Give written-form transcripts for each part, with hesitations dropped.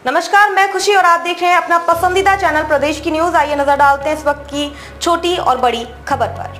नमस्कार, मैं खुशी और आप देख रहे हैं अपना पसंदीदा चैनल प्रदेश की न्यूज। आइए नजर डालते हैं इस वक्त की छोटी और बड़ी खबर पर।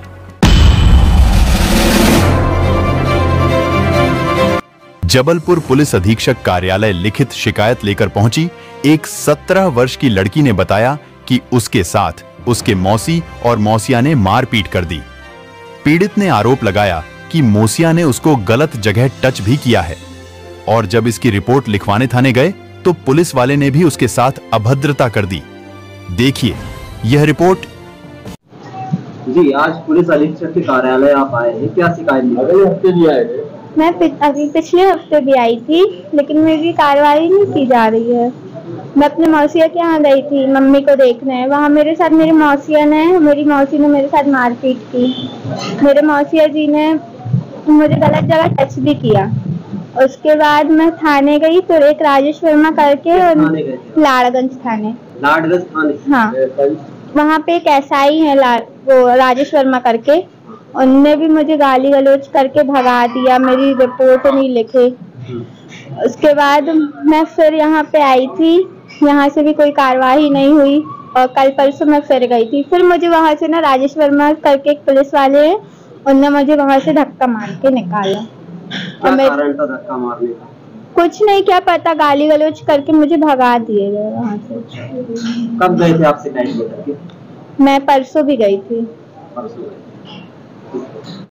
जबलपुर पुलिस अधीक्षक कार्यालय लिखित शिकायत लेकर पहुंची एक 17 वर्ष की लड़की ने बताया कि उसके साथ उसके मौसी और मौसिया ने मारपीट कर दी। पीड़ित ने आरोप लगाया कि मौसिया ने उसको गलत जगह टच भी किया है और जब इसकी रिपोर्ट लिखवाने थाने गए तो पुलिस वाले ने भी उसके साथ अभद्रता कर दी। देखिए यह रिपोर्ट। जी, आज पुलिस अधीक्षक के कार्यालय आप आए हैं, क्या शिकायत अगले हफ्ते भी आए थे? मैं अभी पिछले हफ्ते भी आई थी, लेकिन मेरी कार्रवाई नहीं की जा रही है। मैं अपने मौसिया के यहाँ गई थी मम्मी को देखने। वहाँ मेरे साथ मेरी मौसी ने मेरे साथ मारपीट की। मेरे मौसिया जी ने मुझे गलत जगह टच भी किया। उसके बाद मैं थाने गई तो एक राजेश वर्मा करके लाड़गंज थाने। हाँ, वहाँ पे एक एसआई है वो राजेश वर्मा करके, उनने भी मुझे गाली गलौज करके भगा दिया, मेरी रिपोर्ट नहीं लिखे। उसके बाद मैं फिर यहाँ पे आई थी, यहाँ से भी कोई कार्रवाई नहीं हुई और कल परसों मैं फिर गई थी। फिर मुझे वहाँ से ना राजेश वर्मा करके एक पुलिस वाले हैं, उनने मुझे वहाँ से धक्का मार के निकाला। क्या कारण था धक्का मारने का? कुछ नहीं, क्या पता, गाली गलौज करके मुझे भगा दिए गए वहाँ से। कब गए थे आप शिकायत लेकर के? मैं परसों भी गई थी। परसों गए।